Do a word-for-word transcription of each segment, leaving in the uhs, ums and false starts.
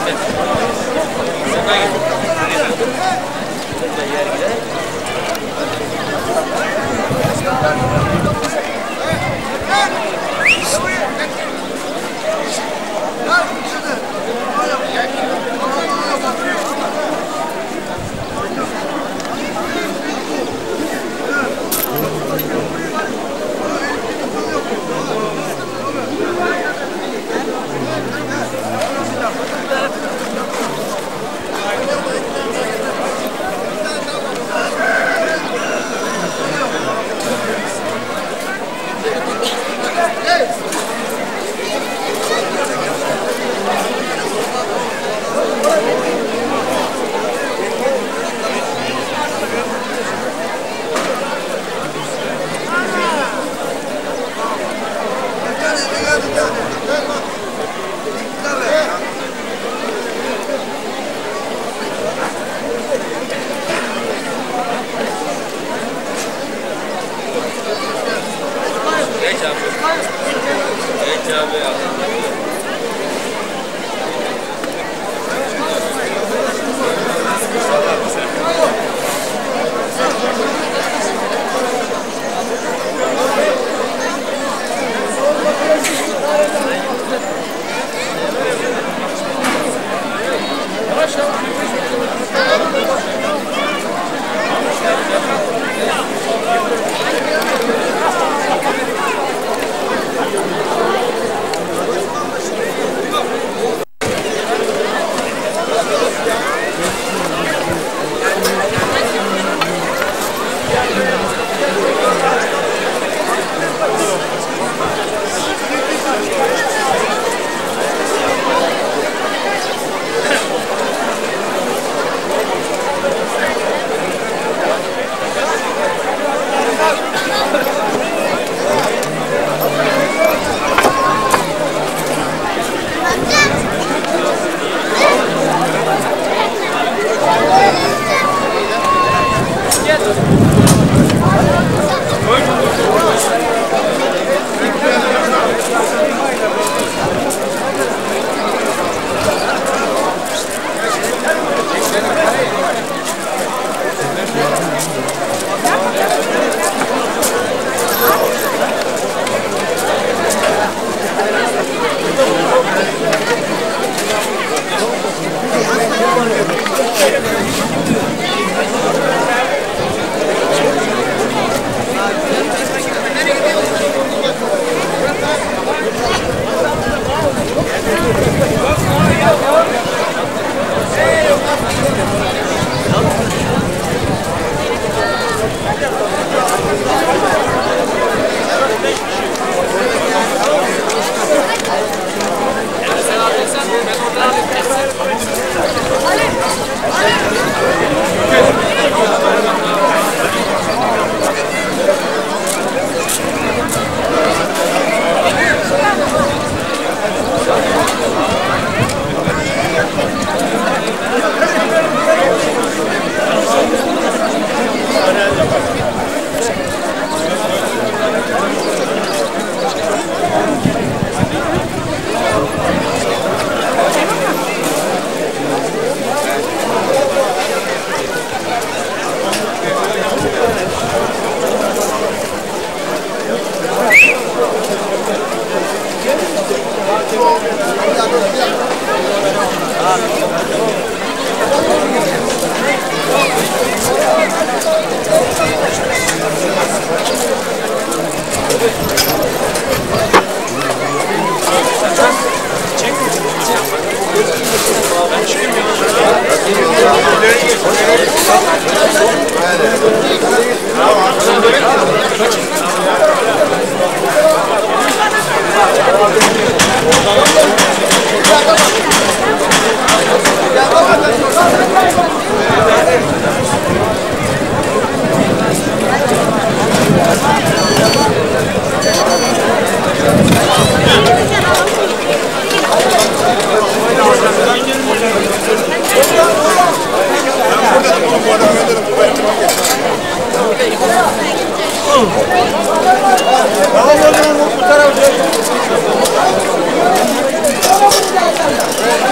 Tamam,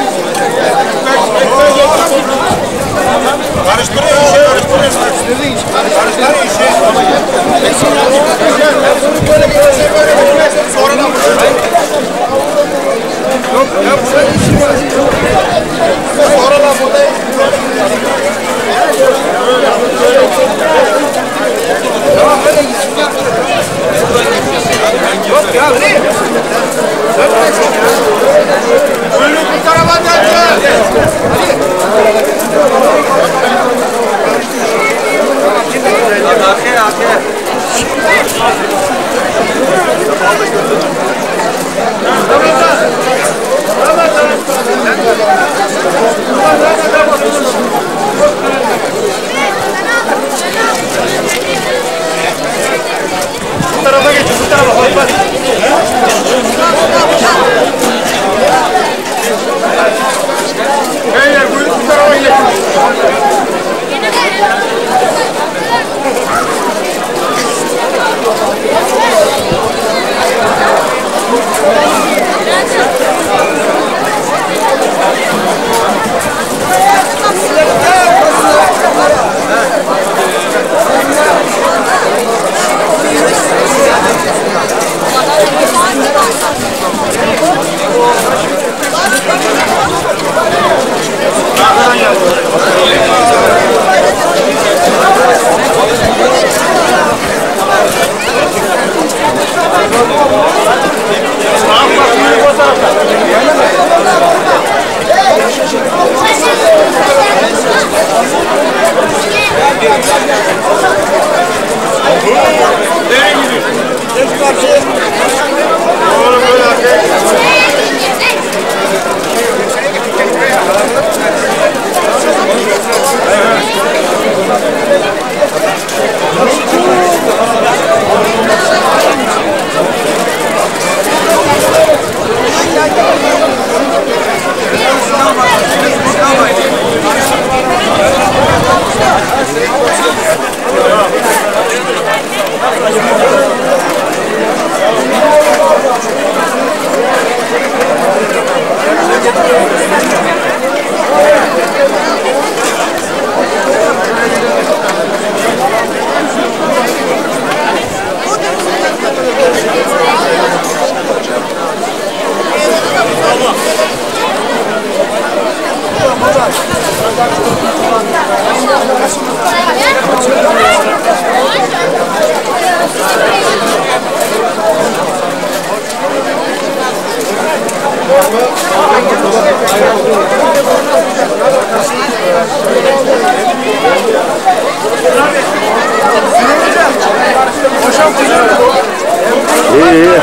İyi iyi.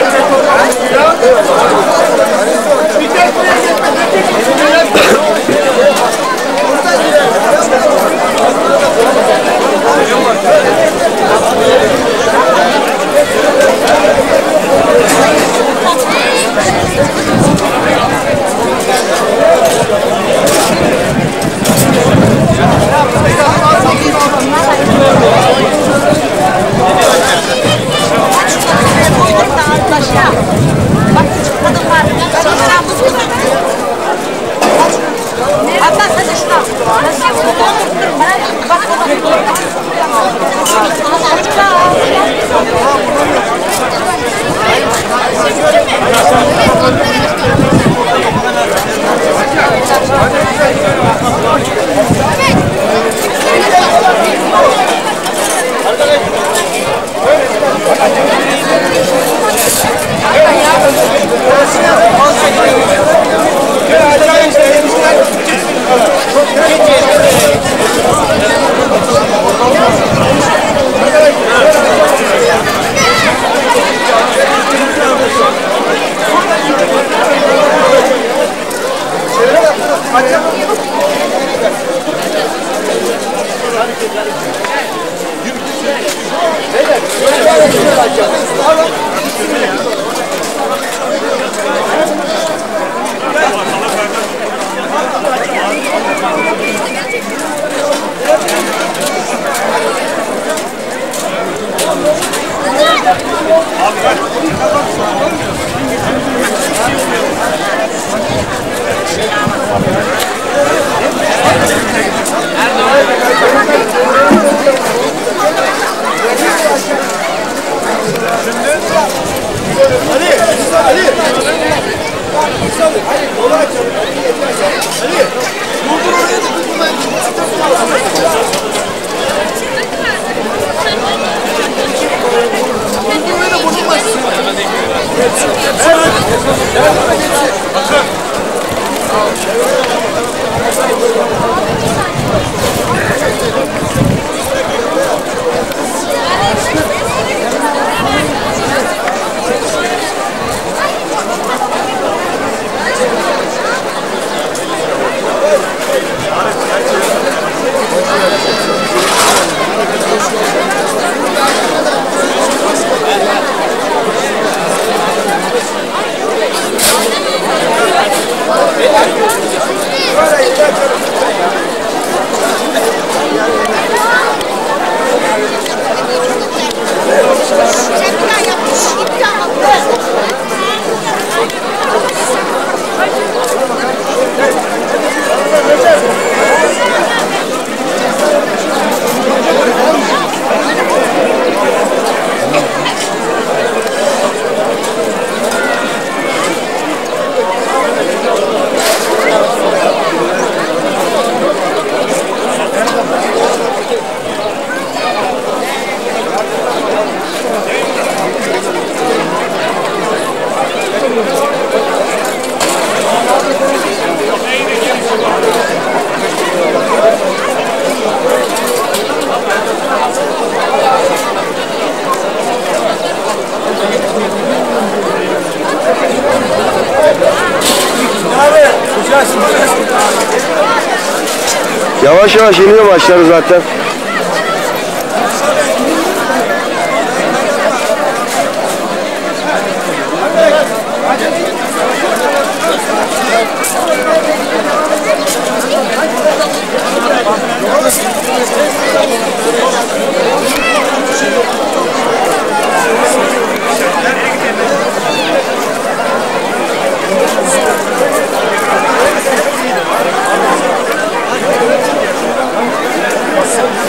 Yavaş yavaş iniyor başları zaten. Thank you.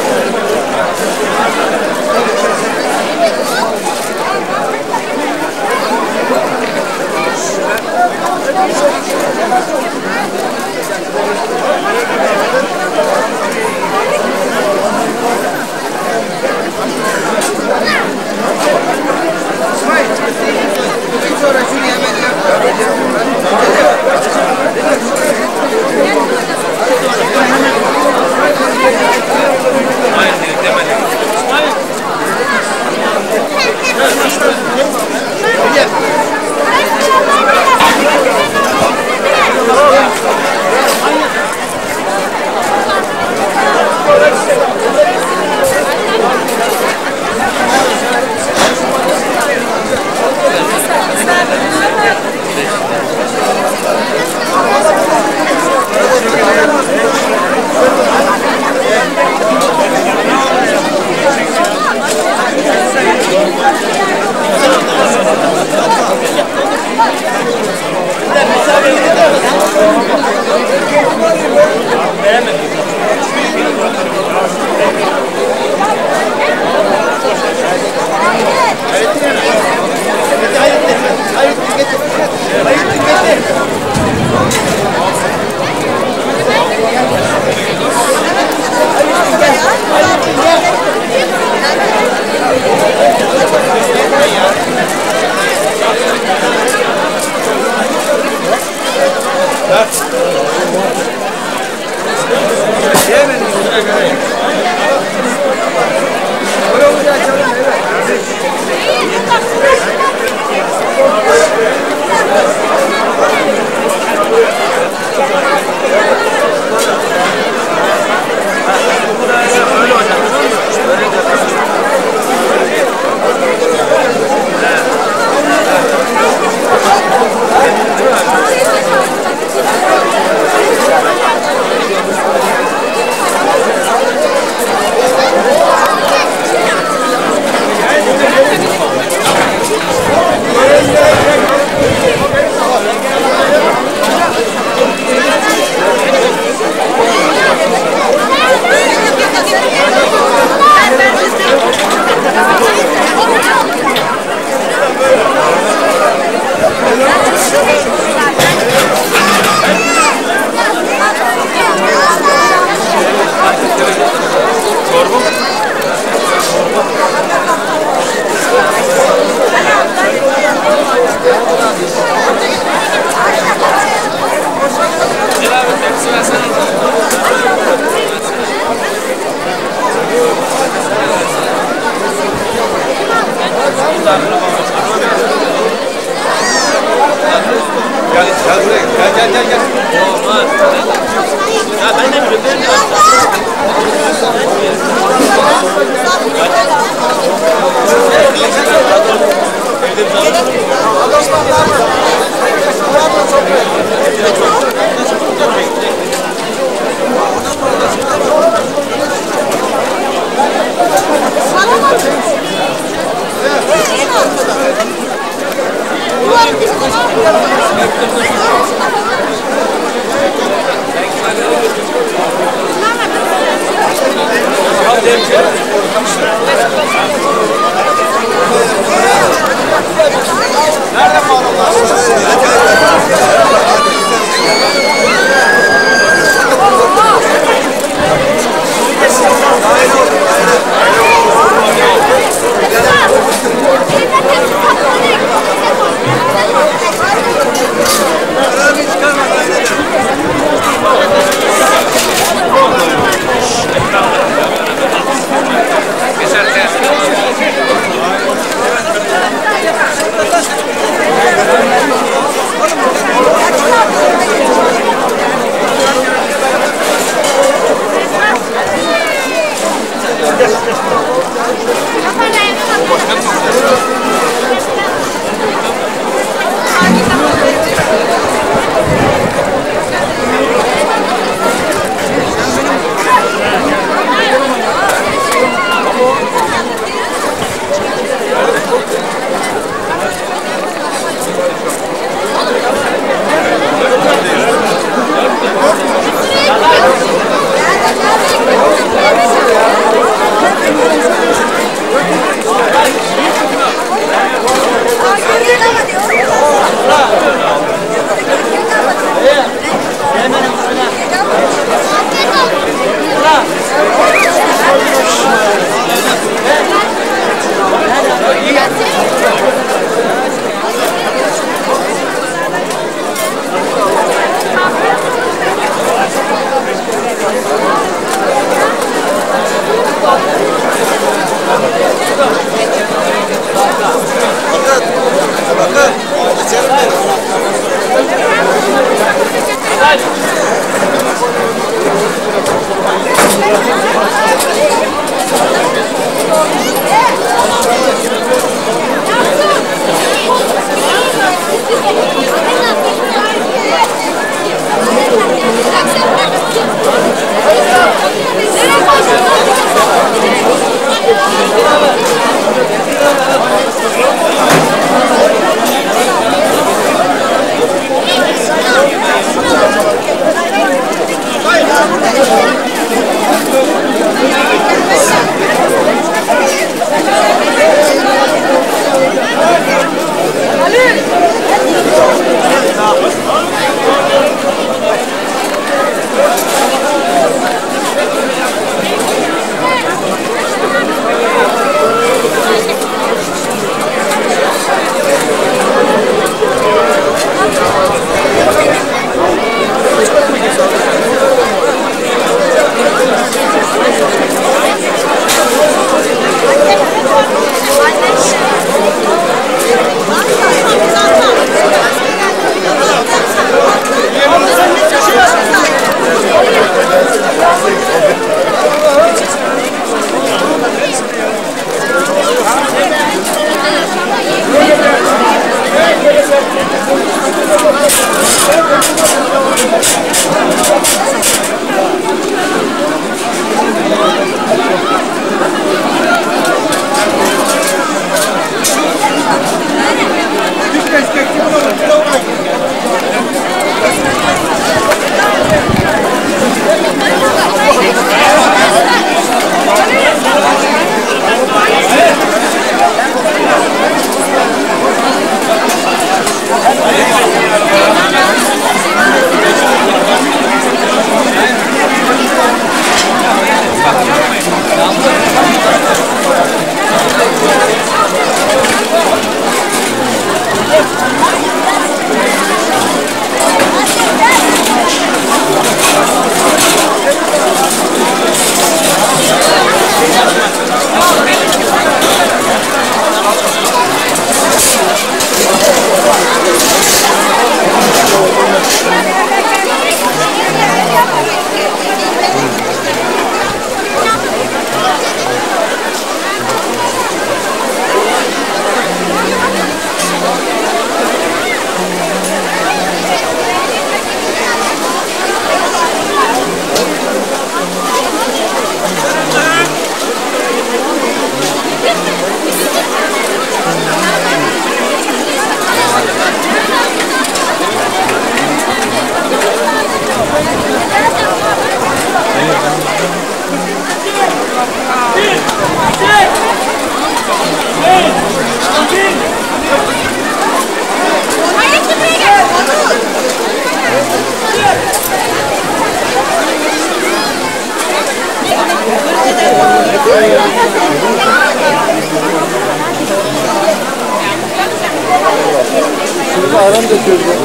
Şurada aram döküyoruz ya.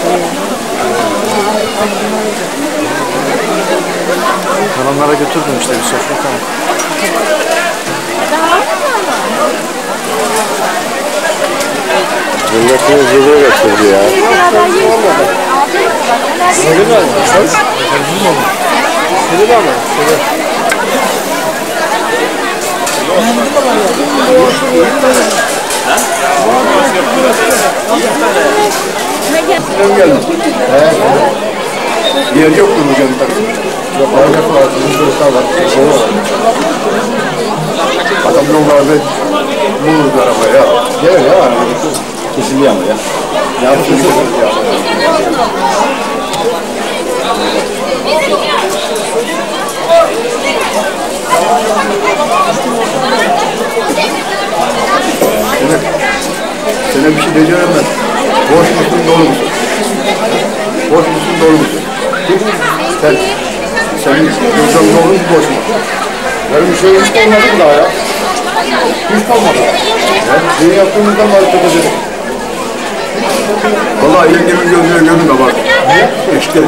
Ben onlara götürdüm işte bir sofra tamam. Milletini zirveye getirdi ya. Selim mi? Söz? Selim ama. Selim. Sen geldin. He. Yer yoktur hocam tabii. Yok, ayaklar var, hızlı var, şey var. Adam yollarda bulurdu arabaya. Gel ya, kesiliyor ama ya. Yanlış kesiliyor ya. Evet. Sana bir şey diyeceğim ben. Boş musun, dolu musun? Boş musun, dolu musun? Sen, senin gözün dolu mu, boş mu? Benim bir şey hiç olmadı mı daha ya? Hiç olmadı. Yani bizim yaptığımızdan bari çok ödedim. Valla yengemin gözüne görünme bak. İşte.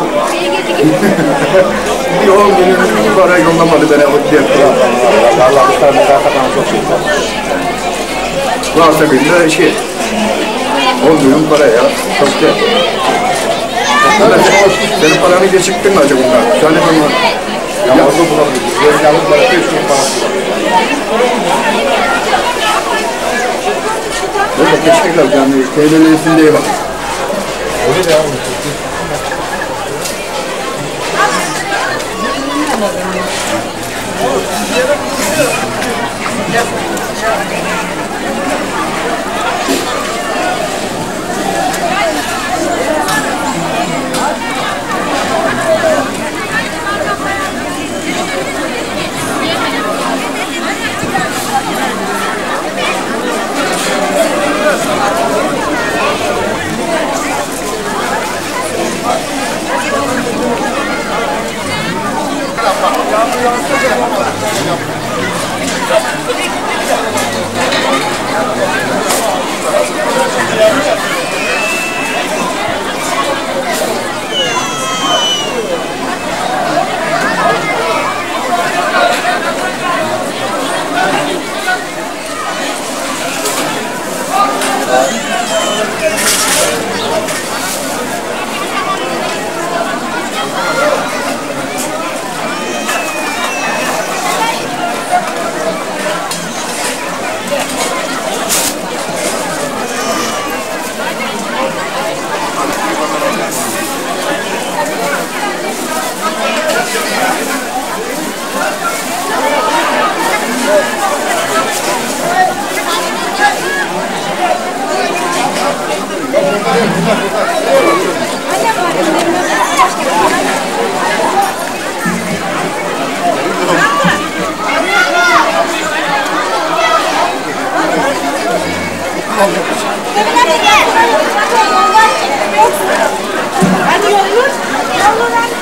Bir on günün bir para yollamadı beni alıp diye. Allah bu tarafa zaten çok şey var. Varsa bir de şey. on milyon para ya. Çok değil. Senin paranı geçiktin mi acaba bunlar? Söyle bana. Ya orada bulabiliriz. Böyle yalnız para üç bin parası var. Böyle geçtikler yani. T L'lerin diye bak. Öyle de abi.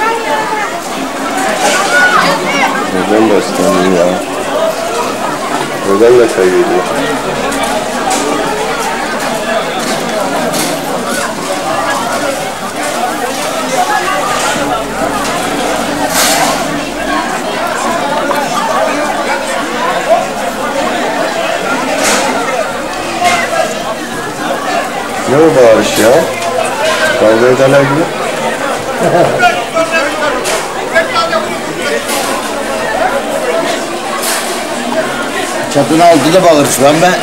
Neden beslendim ya? Neden de kaybediyor? Ne o bağırış ya? Kavga ederler gibi. Çatının altında bağırış lan ben.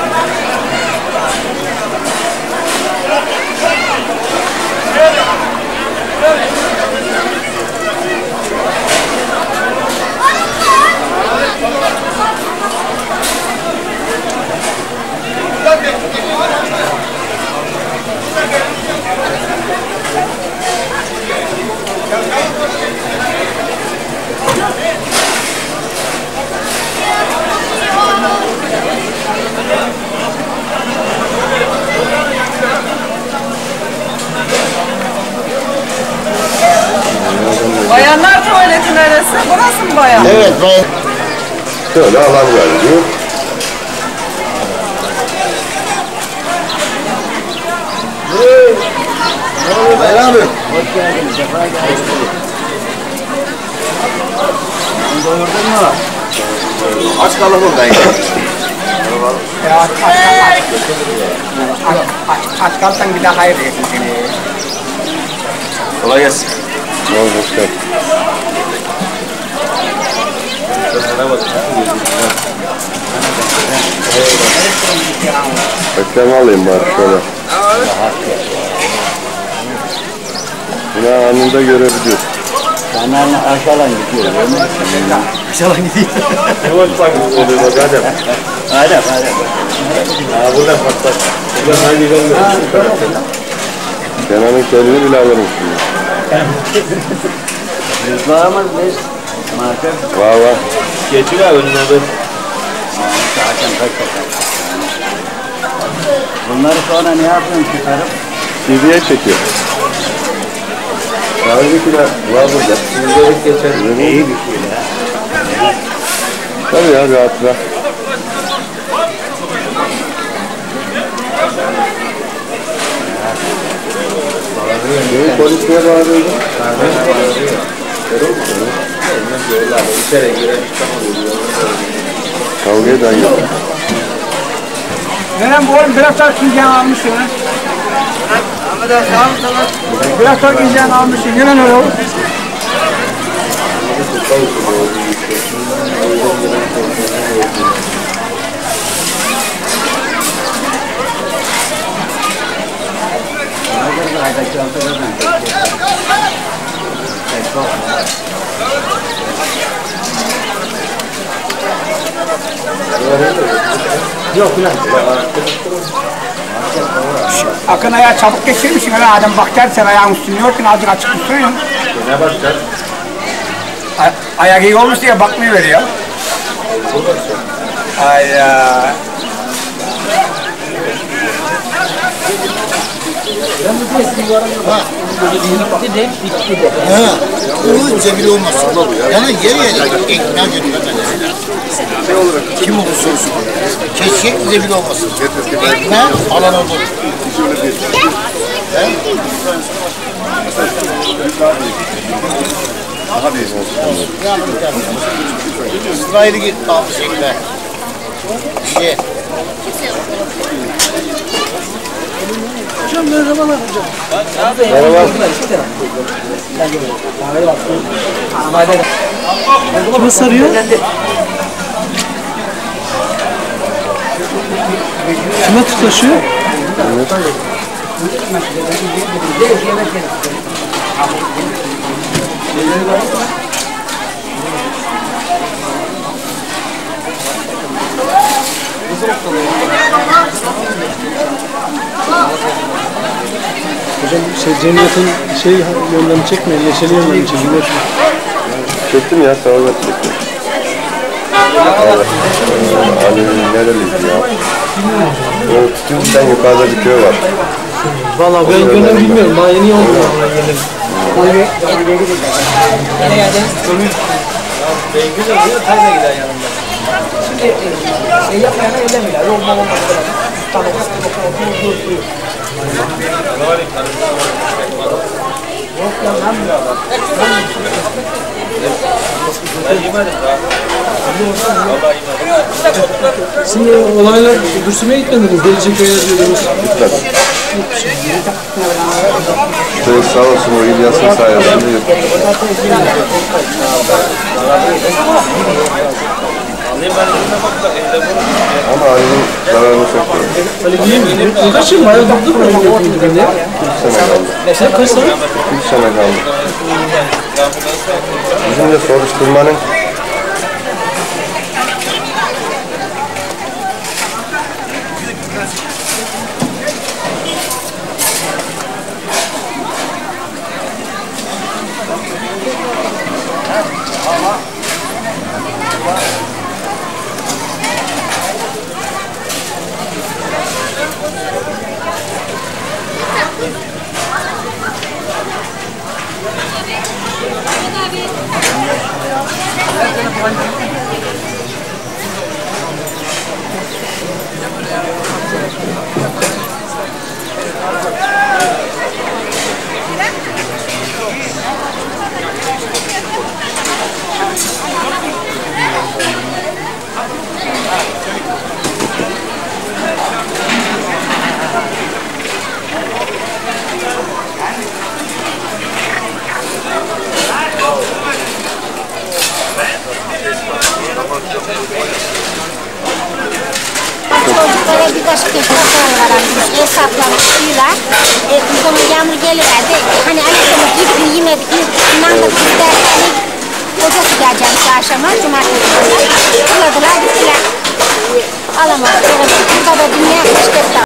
Bayanlar tuvaleti neresi? Burası mı bayan? Evet bayan. Şöyle alan veriliyor. Bayram abi. Hoş geldiniz. Sefa geldiniz. Doyurdun mu? Aç kalalım ben. Ya aç, aç, aç, aç, aç, aç kalsan bir daha hayır yesin seni. Kolay gelsin. Ne oldu hoş geldin. Bekleme alayım bari şöyle. Yine anında görebiliyorsun. Hemen aşağıdan gidiyor. Aşağıdan gidiyor. Ne var bak oluyor bak Adem. Adem, Adem. Ha buradan patlak. Buradan hangi yolda? Kenan'ın kendini bile alırım şimdi. Rızlarımız biz. Marka. Var var. Geçi var önüne dur. Zaten kaç kaç. Bunları sonra ne yapıyorsun çıkarıp? C D'ye çekiyor. Daha öncekiler var burada. Yüzdelik geçer. İyi bir şey ya. Tabii ya bir hatıra. Neyi polisine bağırıyordu? İçeri giren çıkamıyor. Kavga eden yok. Neren bu oğlum biraz daha kincan almışsın ha? Biraz daha kincan almışsın. Neren öyle olur? Yok lan. Akın ayağı çabuk geçirmişsin öyle adam bak dersen ayağın üstünü yorken azıcık açık tutsun ya. Ne bakacağız? Ay ayak iyi olmuş diye bakmıyor veriyor. Ay ya. Ha, o zebil olmaz. Yani yer yer ekmek götürmez. Kim olursa olsun. Keşke zebil olmasın. Ekmek alan olur. İsrail'e git almış ekmek. Şey. Hocam merhabalar hocam. Kime sarıyor? Kime tutaşıyor? Hocam şey Cemiyet'in şey yönlerini çekmeyin, neşeli yönlerini çekin. Çektim ya, sağ ol çektim. Ali nereliyiz ya? O Tütünden yukarıda bir köy var. Valla ben gönlüm bilmiyorum. Daha yeni oldu valla gelirim. Nereye geldin? Ben güzel diyor, Tayla gider yanımda. Şey yapmayana eylemiyorlar. Yol mal olmaz. Tamam. Dur dur dur. Yok ya ben bile var. Ben yemedim daha. Vallahi yemedim. Şimdi olaylar Dursun'a gitmediniz. Deliceköy'e yazıyordunuz. Şey, sağ olsun o İlyas'ın sayesinde yırttık. Ama ayının zararını çekiyor. Öyle değil mi? Kaç yıl bayağı durduk mu? İki sene kaldı. Sen kaç sene? İki sene kaldı. Bizim de soruşturmanın Çocuklara bir kaşık ekmekler varmış, el saplamışlar. E, o zaman yağmur geliverdi. Hani anasını gidip yemedik, bundan da biz dersleri kocası geleceğimiz akşama, cumartesi günü. Kuladılar, gittiler. Alamadık, burada da dünya işte.